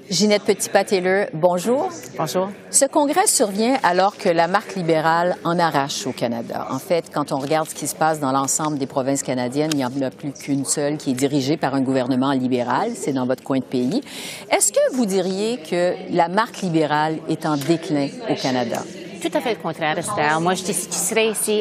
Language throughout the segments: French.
Ginette Petitpas-Taylor, bonjour. Bonjour. Ce congrès survient alors que la marque libérale en arrache au Canada. En fait, quand on regarde ce qui se passe dans l'ensemble des provinces canadiennes, il n'y en a plus qu'une seule qui est dirigée par un gouvernement libéral. C'est dans votre coin de pays. Est-ce que vous diriez que la marque libérale est en déclin au Canada? Tout à fait le contraire, Esther. Moi, je dis, si tu serais ici,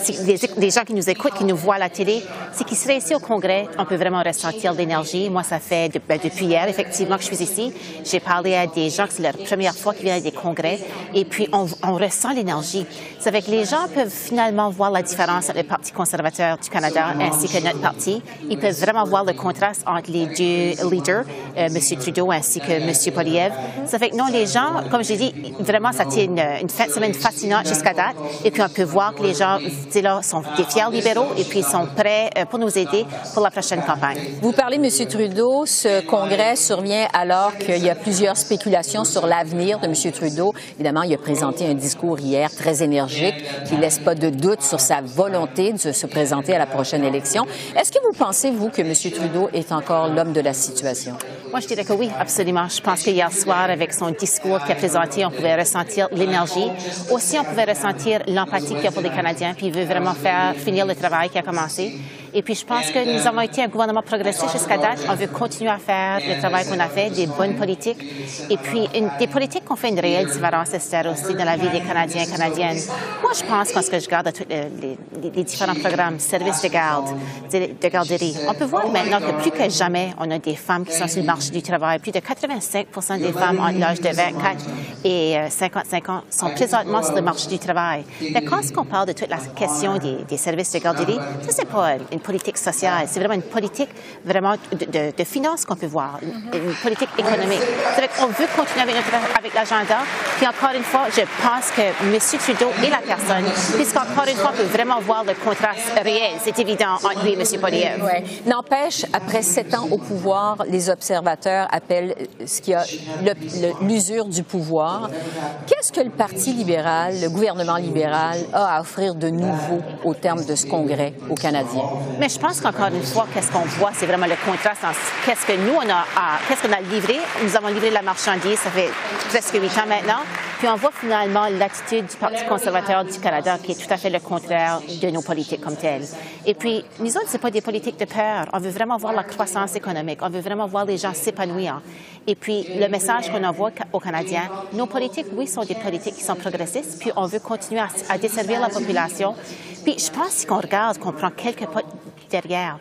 des gens qui nous écoutent, qui nous voient à la télé, si qui seraient ici au Congrès, on peut vraiment ressentir l'énergie. Moi, ça fait depuis hier, effectivement, que je suis ici. J'ai parlé à des gens que c'est leur première fois qu'ils viennent à des congrès, et puis on ressent l'énergie. C'est avec les gens peuvent finalement voir la différence entre le Parti conservateur du Canada ainsi que notre parti. Ils peuvent vraiment voir le contraste entre les deux leaders, M. Trudeau ainsi que M. Poilievre. Ça fait que non, les gens, comme j'ai dit, vraiment, ça tient une semaine fascinante jusqu'à date. Et puis, on peut voir que les gens là, sont des fiers libéraux et puis ils sont prêts pour nous aider pour la prochaine campagne. Vous parlez de M. Trudeau. Ce congrès survient alors qu'il y a plusieurs spéculations sur l'avenir de M. Trudeau. Évidemment, il a présenté un discours hier très énergique qui ne laisse pas de doute sur sa volonté de se présenter à la prochaine élection. Est-ce que vous pensez, vous, que M. Trudeau est encore l'homme de la situation? Moi, je dirais que oui, absolument. Je pense qu'hier soir, avec son discours qu'il a présenté, on pouvait ressentir l'énergie. Aussi, on pouvait ressentir l'empathie qu'il y a pour les Canadiens, puis il veut vraiment faire finir le travail qui a commencé. Et puis, je pense que nous avons été un gouvernement progressiste jusqu'à date. On veut continuer à faire le travail qu'on a fait, des bonnes politiques. Et puis, des politiques qui ont fait une réelle différence, Esther, aussi dans la vie des Canadiens et Canadiennes. Moi, je pense qu'en ce que je regarde tous les différents programmes, services de garde, de garderie, on peut voir maintenant que plus que jamais, on a des femmes qui sont sur le marché du travail. Plus de 85% des femmes entre l'âge de 24 et 55 ans sont présentement sur le marché du travail. Mais quand on parle de toute la question des services de garderie, ça, c'est pas une politique sociale, c'est vraiment une politique vraiment de finances qu'on peut voir, une politique économique. On veut continuer avec l'agenda. Puis encore une fois, je pense que M. Trudeau est la personne, puisqu'encore une fois, on peut vraiment voir le contraste réel. C'est évident entre lui et M. Poilievre. Ouais. N'empêche, après 7 ans au pouvoir, les observateurs appellent ce qu'il y a l'usure du pouvoir. Qu'est-ce que le Parti libéral, le gouvernement libéral, a à offrir de nouveau au terme de ce congrès aux Canadiens? Mais je pense qu'encore une fois, qu'est-ce qu'on voit, c'est vraiment le contraste entre qu'est-ce que nous, qu'est-ce qu'on a livré. Nous avons livré la marchandise, ça fait presque 8 ans maintenant. Puis on voit finalement l'attitude du Parti conservateur du Canada qui est tout à fait le contraire de nos politiques comme telles. Et puis, nous autres, c'est pas des politiques de peur. On veut vraiment voir la croissance économique. On veut vraiment voir les gens s'épanouir. Et puis, le message qu'on envoie aux Canadiens, nos politiques, oui, sont des politiques qui sont progressistes, puis on veut continuer à desservir la population. Puis, je pense qu'on regarde, qu'on prend quelques pas derrière.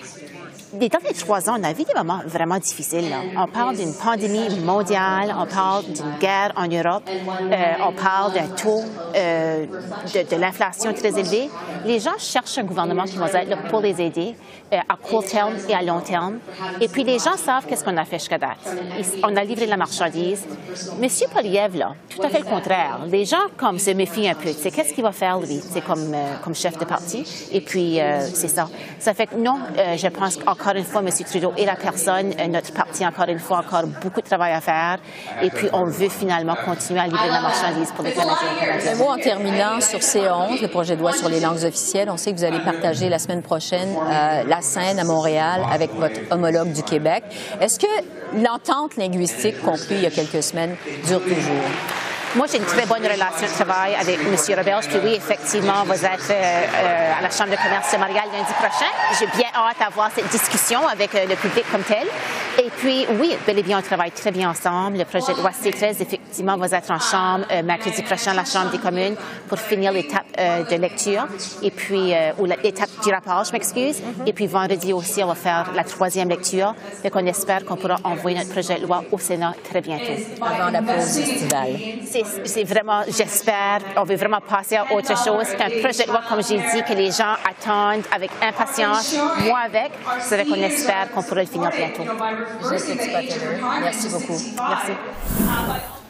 Dans les 3 ans, on a vu des moments vraiment difficiles. Là. On parle d'une pandémie mondiale, on parle d'une guerre en Europe, on parle d'un taux de l'inflation très élevé. Les gens cherchent un gouvernement qui va être là pour les aider à court terme et à long terme. Et puis, les gens savent qu'est-ce qu'on a fait jusqu'à date. On a livré la marchandise. M. Poilievre, là, tout à fait le contraire. Les gens, comme, se méfient un peu. C'est qu'est-ce qu'il va faire, lui, comme chef de parti. Et puis, c'est ça. Ça fait que non, je pense qu'encore une fois, M. Trudeau est la personne. Notre parti, encore une fois, encore beaucoup de travail à faire. Et puis, on veut finalement continuer à livrer la marchandise pour les Canadiens et Canadiennes. Un mot en terminant sur C11, le projet de loi sur les langues officielles. On sait que vous allez partager la semaine prochaine la scène à Montréal avec votre homologue du Québec. Est-ce que l'entente linguistique conclue il y a quelques semaines dure toujours? Moi, j'ai une très bonne relation de travail avec M. Roberge. Puis oui, effectivement, on va être à la Chambre de commerce de Montréal lundi prochain. J'ai bien hâte d'avoir cette discussion avec le public comme tel. Et puis, oui, bel et bien, on travaille très bien ensemble. Le projet de loi C13, effectivement, va être en Chambre mercredi prochain à la Chambre des communes pour finir l'étape de lecture. Et puis, ou l'étape du rapport, je m'excuse. Et puis, vendredi aussi, on va faire la 3e lecture. Donc, on espère qu'on pourra envoyer notre projet de loi au Sénat très bientôt. Avant la pause estivale. C'est vraiment, j'espère, on veut vraiment passer à autre chose. C'est un projet de loi, comme j'ai dit, que les gens attendent avec impatience, moi avec. C'est vrai qu'on espère qu'on pourra le finir bientôt. Merci beaucoup. Merci.